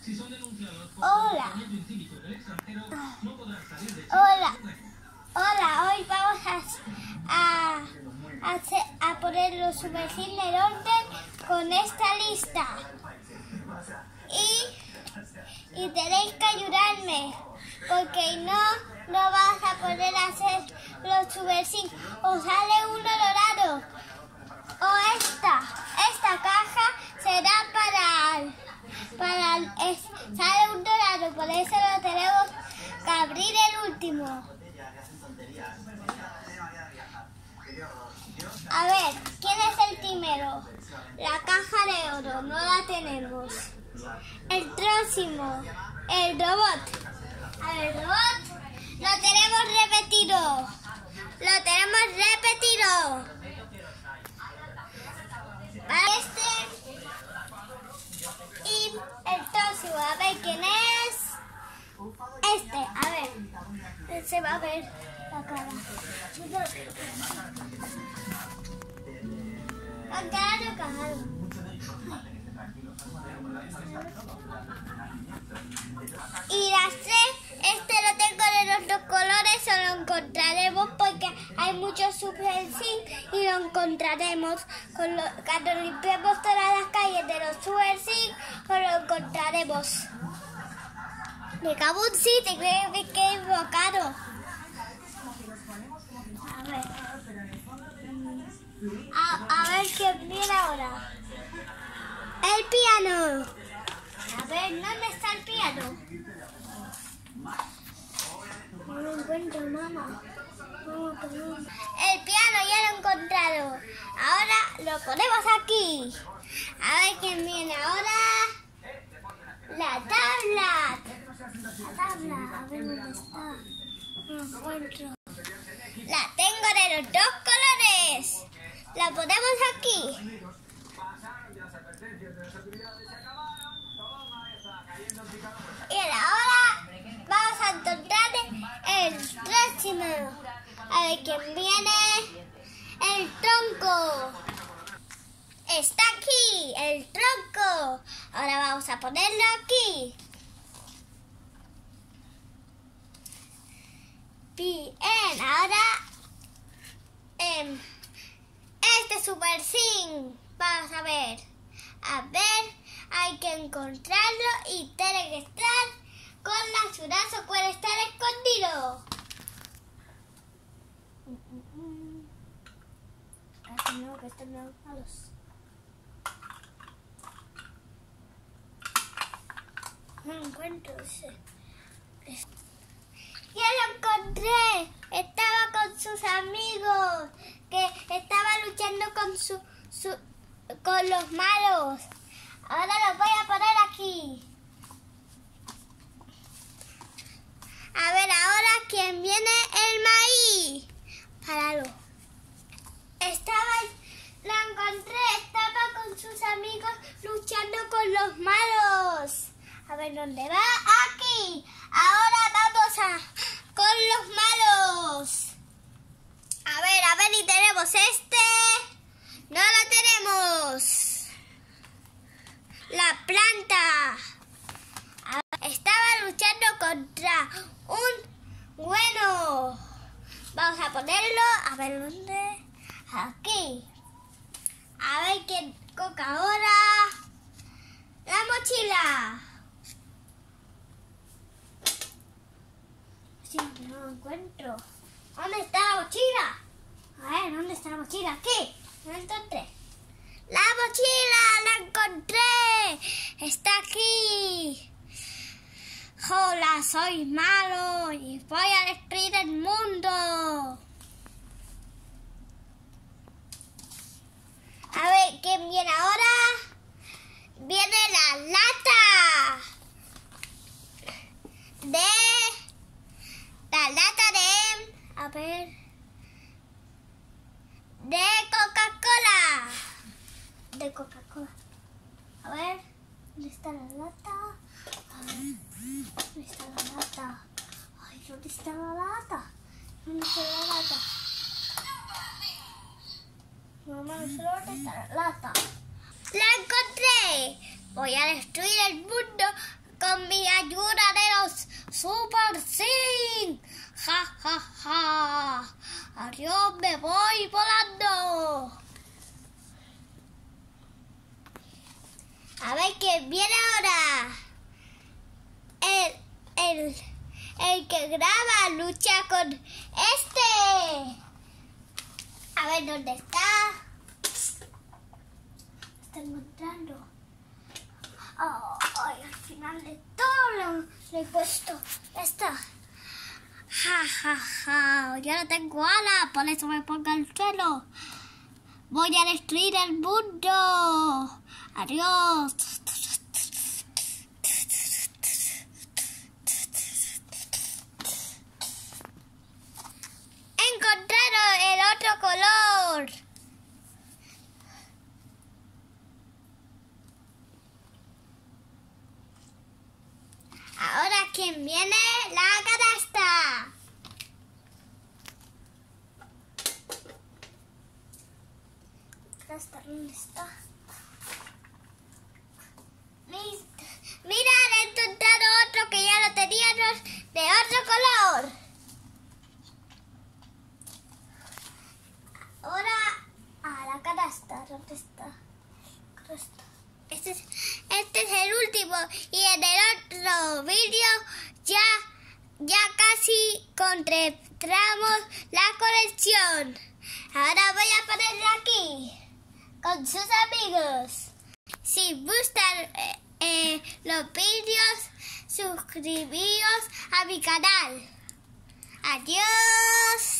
Hola. Hola. Hola, hoy vamos a poner los subversivos en orden con esta lista. Y tenéis que ayudarme, porque no vas a poder hacer los subversivos. O sale uno dorado. O esta caja será sale un dorado, por eso lo tenemos que abrir el último. A ver, ¿quién es el primero? La caja de oro, no la tenemos. El próximo, el robot. A ver, el robot lo tenemos repetido. Y el próximo, a ver quién es. A ver, se va a ver la cara. Y las tres, lo tengo de los dos colores, o lo encontraremos porque hay muchos subversivos y lo encontraremos cuando limpiemos todas las calles de los subversivos, o lo encontraremos. Me cago en sí, te creo que he equivocado. A ver quién viene ahora. El piano. A ver, ¿dónde está el piano? No lo encuentro, mamá. El piano ya lo he encontrado. Ahora lo ponemos aquí. A ver quién viene ahora. La tabla. A ver dónde está. No lo encuentro. La tengo de los dos colores. La ponemos aquí. Y ahora vamos a encontrar el próximo. A ver quién viene. El tronco. Está aquí, el tronco. Ahora vamos a ponerlo aquí. Bien, ahora este subversivo. Vamos a ver. Hay que encontrarlo y tiene que estar con la churazo, puede estar escondido. No, que están malos. No lo encuentro ese. ¡Ya lo encontré! Estaba con sus amigos, que estaba luchando con los malos. Ahora los voy a poner aquí. A ver, ahora quién viene, el maíz. Páralo. Lo encontré, estaba con sus amigos luchando con los malos. A ver, ¿dónde va? Aquí. Ahora vamos con los malos. A ver, y tenemos no lo tenemos. La planta. Estaba luchando contra un bueno. Vamos a ponerlo. A ver, ¿dónde? Aquí. A ver quién coca ahora. La mochila. Sí, no lo encuentro. ¿Dónde está la mochila? A ver, ¿dónde está la mochila? Aquí. No la encontré. ¡La mochila! ¡La encontré! ¡Está aquí! ¡Hola! Soy malo y voy a destruir el mundo. A ver, ¿quién viene ahora? Viene la lata. A ver. De Coca-Cola. A ver, ¿dónde está la lata? A ver, ¿dónde está la lata? Ay, ¿dónde está la lata? ¿Dónde está la lata? Mamá, no sé dónde está la lata. ¡La encontré! Voy a destruir el mundo con mi ayuda de los Super Sin. Ja, ja, ja. Adiós, me voy volando. A ver quién viene ahora. El que graba lucha con este. A ver dónde está. Está encontrando. Ay, al final de todo le he puesto esta. Ja, ja, ja. Yo no tengo alas, por eso me pongo al suelo. Voy a destruir el mundo. Adiós. He encontrado el otro color. Ahora, ¿quién viene? La canasta. ¿Dónde está? Listo. Mira, he encontrado otro que ya lo teníamos de otro color. Ahora a la canasta. ¿Dónde está? Este es el último. Y en el otro vídeo ya casi completamos la colección. Ahora voy a ponerla aquí con sus amigos. Si gustan los vídeos, suscribíos a mi canal. Adiós.